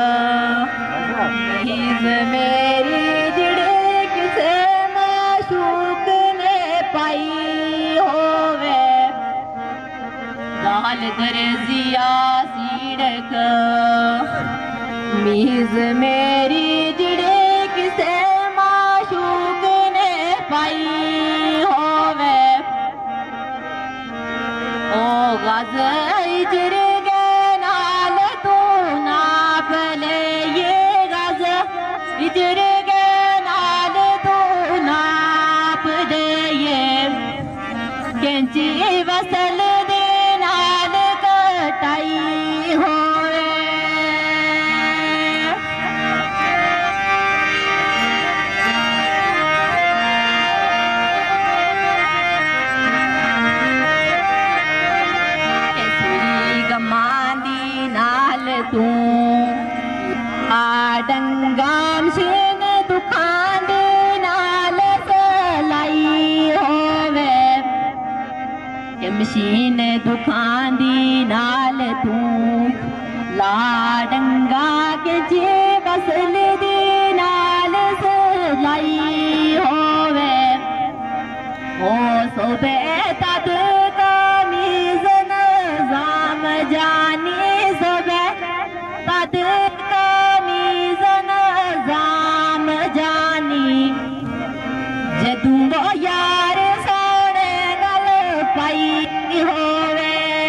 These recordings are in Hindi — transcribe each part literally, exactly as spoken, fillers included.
मीज मेरी जिड़े किसे माशूक ने पाई होवे दाल दर्जिया सीड़क मीज मेरी जिड़े किसे माशूक ने पाई होवे ओ गज इजर गे नाल तू नाप ले ये गज इजर गे नाल तू नाप दे ये कैंची वसल दे नाल कटाई होवे तू आडंगाम सेन दुखान दे नाल सलाई होवे मशीन दुखान दी नाल तू लाडंगा के जे बसल दे नाल सलाई होवे ओ सोबे तद कमीज नजाम जानी सोबे तद कमीज नजाम जानी जदू वो यार सोने गल पाई होवे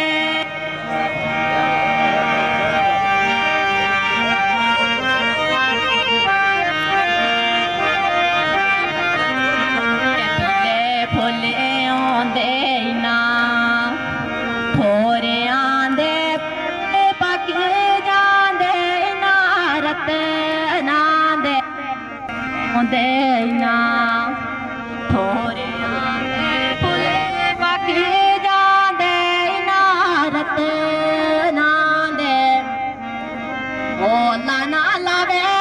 फुले आंदे ना थोरे आंदे पके जांदे ना रत नांदे आंदे ना थोरे आंदे फुले पके जांदे ना रत नांदे ओ लाना लावे